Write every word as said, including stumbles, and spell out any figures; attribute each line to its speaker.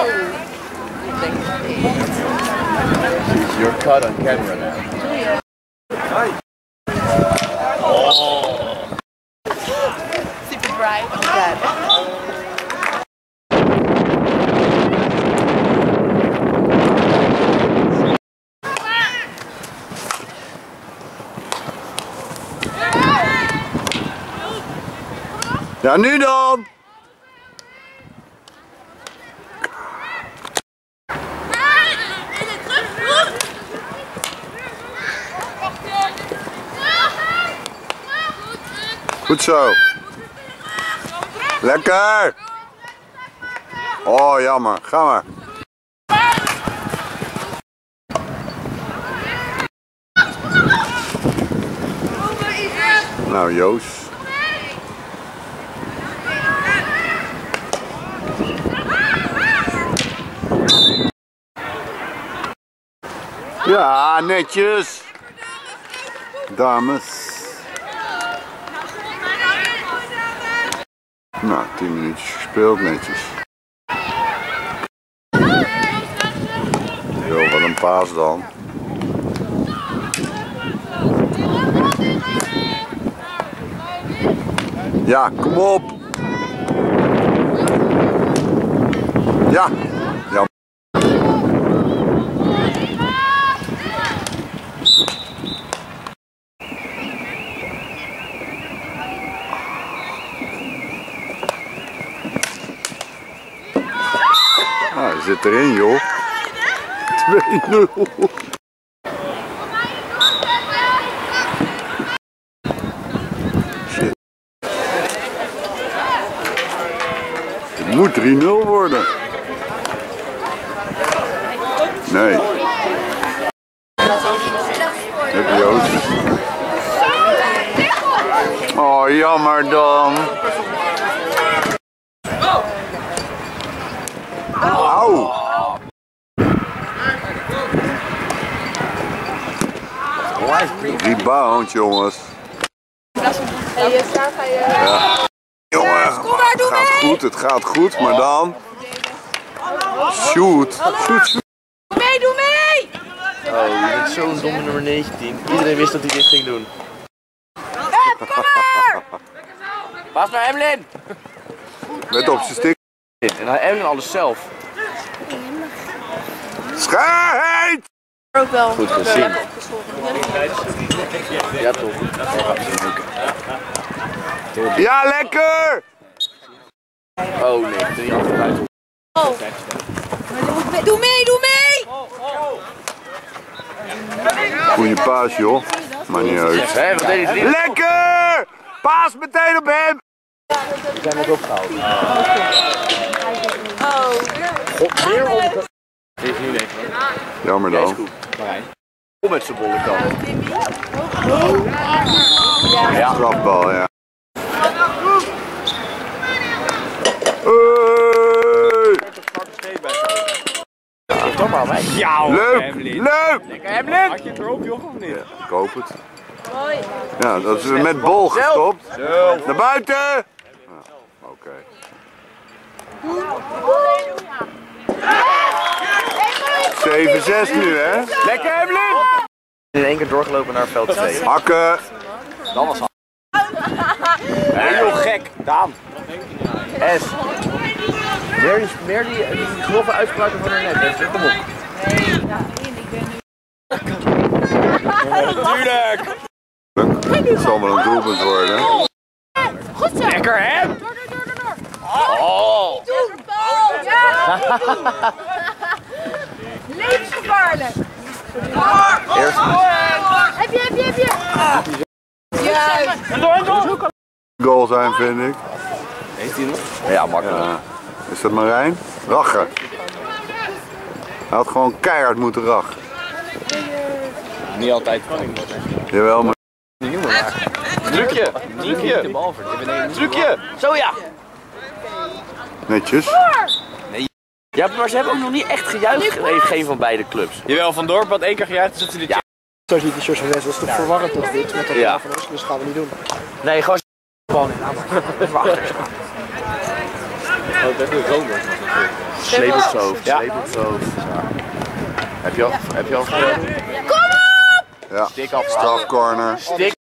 Speaker 1: You're cut on camera now. Hi. Oh.
Speaker 2: Super bright. Yeah.
Speaker 3: Ja, nu dan! Goed zo. Lekker! Oh, jammer. Ga maar. Nou, Joost. Ja, netjes. Dames. Nou, tien minuutjes gespeeld, netjes. Zo, wat een paas dan. Ja, kom op. Ja. Ja. Ah, hij zit erin, joh. twee nul. Shit. Het moet drie nul worden. Nee. Heb je Joost? Oh, jammer dan. Auw. Rebound, jongens.
Speaker 2: Hey, je staat ga je.
Speaker 3: Ja. Jongen, het gaat goed, het gaat goed, maar dan. Shoot. Shoot, shoot.
Speaker 2: Doe mee, doe mee!
Speaker 1: Oh, je bent zo'n domme nummer negentien. Iedereen wist dat hij dit ging doen.
Speaker 2: Hup, kom maar!
Speaker 1: Pas naar Emlyn!
Speaker 3: Let op zijn stick.
Speaker 1: En hij Emlyn alles zelf.
Speaker 3: Schijt!
Speaker 2: Ook wel.
Speaker 1: Goed gezien. Ja, toch.
Speaker 3: Ja, lekker!
Speaker 1: Oh nee, drie achteruit.
Speaker 2: Oh. Doe mee, doe mee!
Speaker 3: Goeie paas, joh. Maar niet uit.
Speaker 1: Hé, wat deed hij?
Speaker 3: Lekker! Paas meteen op hem!
Speaker 1: We zijn net opgehaald.
Speaker 2: Oh.
Speaker 1: God, weer op. Dit is nu even hoor.
Speaker 3: Jammer
Speaker 1: Deze
Speaker 3: dan.
Speaker 1: goed. Marijn. Kom met zijn bolle kant.
Speaker 3: Ja. Strafbal, ja. Hey!
Speaker 1: Toch maar, wij. Ja,
Speaker 3: Leuk! Leuk!
Speaker 1: Lekker Emlyn! Had je het erop, joh, of niet?
Speaker 3: Ja, ik hoop het. Ja, dat is met bol gestopt. Naar buiten! Ja, oké. zeven zes nu, hè?
Speaker 1: Lekker Emlyn! In één keer doorgelopen naar veld twee.
Speaker 3: Hakken!
Speaker 1: Dat was al. Heel gek, Daan. S. Meer die, meer die, die grove uitspraken van haar net. Kom op. Natuurlijk!
Speaker 3: Het zal wel een doelpunt worden.
Speaker 2: Goed zo!
Speaker 1: Lekker hè?
Speaker 2: Door, door, door, door, door!
Speaker 1: Oh!
Speaker 2: Doe! Ja! Levensgevaarlijk!
Speaker 1: Eerst.
Speaker 2: Heb je, heb je, heb je! Juist!
Speaker 3: Goal zijn, vind ik.
Speaker 1: Heeft hij nog? Ja, makkelijk.
Speaker 3: Ja. Is dat Marijn? Rachen. Hij had gewoon keihard moeten rachen.
Speaker 1: Niet altijd.
Speaker 3: Jawel, maar...
Speaker 1: Trucje! Trucje! Trucje! Zo ja!
Speaker 3: Netjes.
Speaker 1: Nee. Ja, maar ze hebben ook nog niet echt gejuicht, heeft geen van beide clubs. Jawel, Van Dorp had één keer gejuicht, dus dat hij dit... Ja.
Speaker 4: Zo ziet de shirts van West, dat is toch verwarrend als dit met dat
Speaker 1: Ja.
Speaker 4: van ons, dus dat gaan we niet doen.
Speaker 1: Nee, gewoon gewoon in
Speaker 4: Wacht.
Speaker 1: Oh, dat is een romer. Sleep op zijn hoofd, sleep op zijn hoofd. Ja. Heb je al, heb je al gespeeld?
Speaker 2: Kom op!
Speaker 3: Ja,
Speaker 1: Stik af.
Speaker 3: strafcorner.
Speaker 1: Stik.